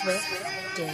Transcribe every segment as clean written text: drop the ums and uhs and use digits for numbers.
Swifty.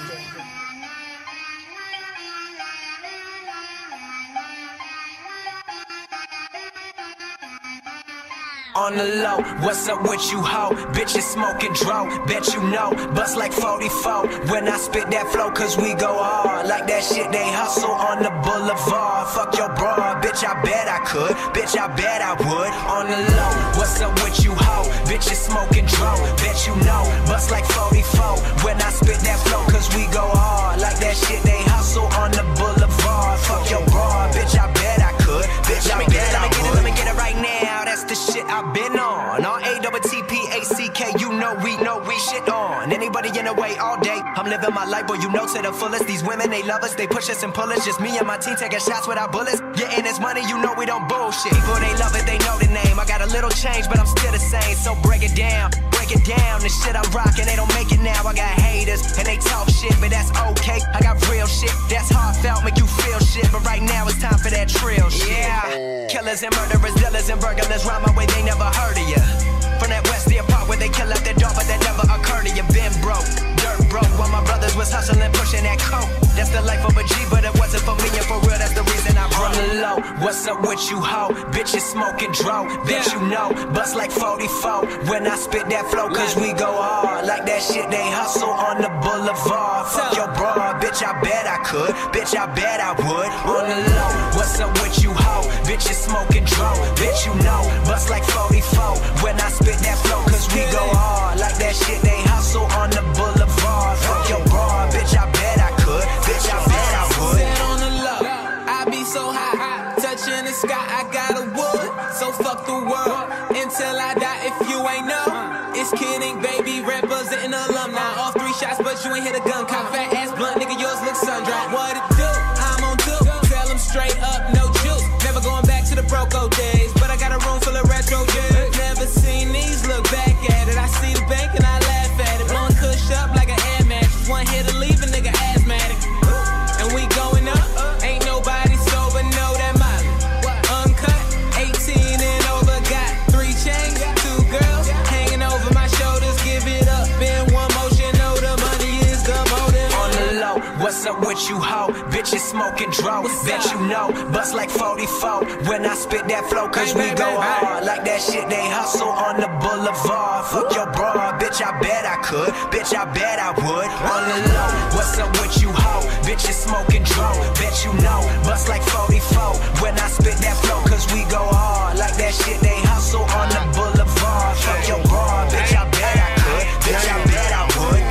On the low, what's up with you, ho? Bitches smoking dro, bet you know. Bust like 44 when I spit that flow, cause we go hard. Like that shit they hustle on the boulevard. Fuck your bra, bitch, I bet I could. Bitch, I bet I would. On the low, what's up with you, ho? Bitches smoking dro, bet you know. Bust like 44 when I spit that flow, cause we go hard. Like that shit they hustle on the boulevard. Fuck your bra, bitch, I bet I could. Bitch, I bet I would. Let me get it right now, that's the shit I've been on. R-A-T-T-P-A-C-K, you know we shit on. Anybody in the way all day, I'm living my life, boy, you know to the fullest. These women, they love us, they push us and pull us. Just me and my team taking shots without bullets. Getting this money, you know we don't bullshit. People, they love it, they know the name. I got a little change, but I'm still the same. So break it down, the shit I'm rocking, they don't make it now. I got haters, and they talk shit, but that's okay. I got real shit, that's heartfelt, make you feel shit. But right now it's time for that trill shit. Yeah, killers and murderers, dealers and burglars, rhyme my way, they never heard of ya. From that Westie part where they kill out their dog, but that never occurred to you. Been broke, dirt broke, while my brothers was hustling, pushing that coke. That's the life of a G, but it wasn't for me, and for real, that's the reason I broke. On the low, what's up with you, ho? Bitches smoking dro, bet you know. Bust like 44 when I spit that flow, cause we go hard. Like that shit they hustle on the boulevard. Fuck your bra, bitch, I bet I could. Bitch, I bet I would. On the low, what's up with you, ho? Bitches smoking dro, bet you know. Bust like 44 when I spit that flow, cause we go hard. Like that shit they hustle on the boulevard. Fuck your bra, bitch, I bet I could. Bitch, I bet I would. Set on the low, I be so high, touching the sky, I got a wood. So fuck the world, until I die if you ain't know. It's kidding, baby, representing alumni. All 3 shots, but you ain't hit a gun. Cop fat ass blunt, nigga, yours look sun-dried. What it do? I'm on do. Tell them straight up, no juice. Never going back to the broke old days, but I got a room full of retro jigs. Never seen these, look back at it. I see the bank and I laugh at it. Blowing kush up like an air mattress. One hit to leave a nigga asthmatic. And we going up, ain't nobody sober, know that molly. Uncut, 18 and over, got 3 chains, 2 girls hanging over my shoulders. Give it up in one motion, know the money is the motive. On the low, what's up with you, ho? Bitches smoking dro, bet you know. Bust like 44 when I spit that flow, cause we go hard. Like that shit they hustle on the boulevard. Fuck your bra, bitch, I bet I could. Bitch, I bet I would. On the low, what's up with you, ho? Bitches smoking dro, bet you know. Bust like 44 when I spit that flow, cause we go hard. Like that shit they hustle on the boulevard. Fuck your bra, bitch, I bet I could. Bitch, I bet I would.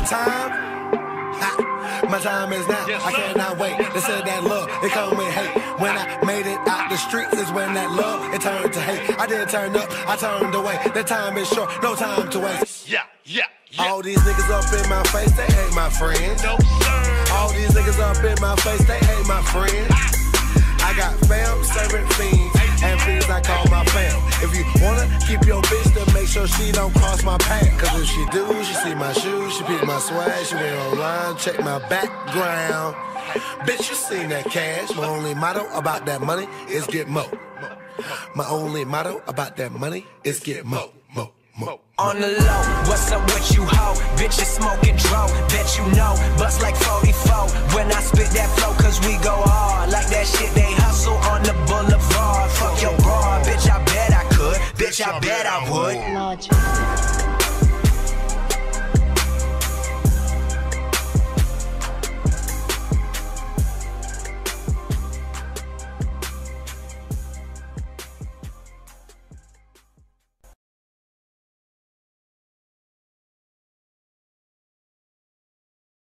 My time is now, I cannot wait. They said that love, it come with hate. When I made it out the streets is when that love, it turned to hate. I didn't turn up, I turned away. The time is short, no time to waste. Yeah. All these niggas up in my face, they hate my friends. No, sir. All these niggas up in my face, they hate my friends. I got fam, serving fiends, and fiends I call my fam. If you wanna keep your bitch, then make sure she don't cross my path. Cause if she do, she see my shoes, she peep my swag, she went online, check my background. Bitch, you seen that cash. My only motto about that money is get mo. My only motto about that money is get mo. On the low, what's up with you, ho? Bitches smoking dro, bet you know. Bust like 44 when I spit that flow, cause we go hard. Like that shit they hustle on the boulevard. Fuck your bra, bitch, I bet I could. Bitch, I bet I would.